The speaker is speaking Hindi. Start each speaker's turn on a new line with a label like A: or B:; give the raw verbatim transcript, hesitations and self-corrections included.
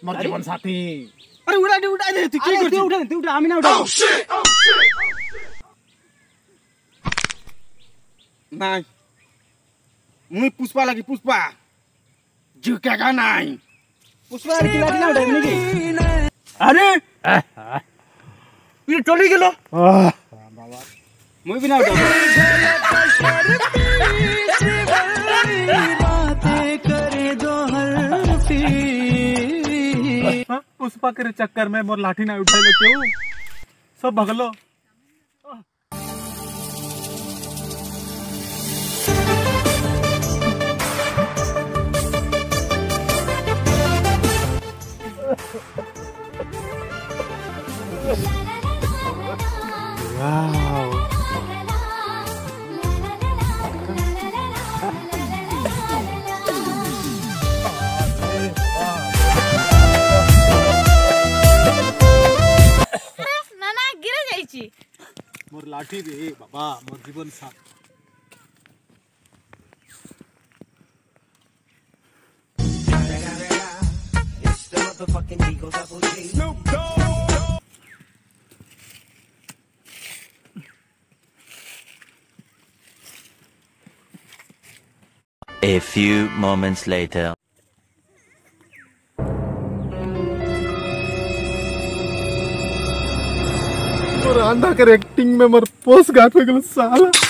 A: मोर जीवन साथी।
B: अरे उड़ा दे उड़ा दे तू की कर तू उठा तू उठा आमी ना उठा नहीं मुई पुष्पा लगी पुष्पा जुकेगा नहीं पुष्पा रे किला किला उठा नहीं अरे ये चली गेलो बाबा मुई भी ना उठा बातें करे दो हर फी
A: पुष्पा के चक्कर में मोर लाठी ना उठाइले क्यों सब भगलो। वाओ
C: नाना गिरे जाईची
A: मोर लाठी रे बाबा मोर जीवन साथ।
D: A few moments later.
A: और आंधा कर एक्टिंग में मर पोस्ट घाट पे गल साला।